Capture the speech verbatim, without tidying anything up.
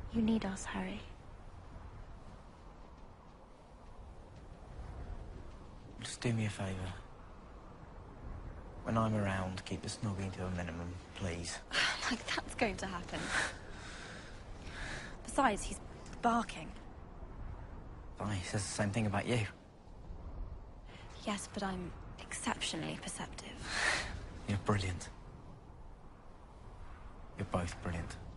You need us, Harry. Just do me a favour. When I'm around, keep the snogging to a minimum, please. Like that's going to happen. Besides, he's barking. Fine, he says the same thing about you. Yes, but I'm exceptionally perceptive. You're brilliant. You're both brilliant.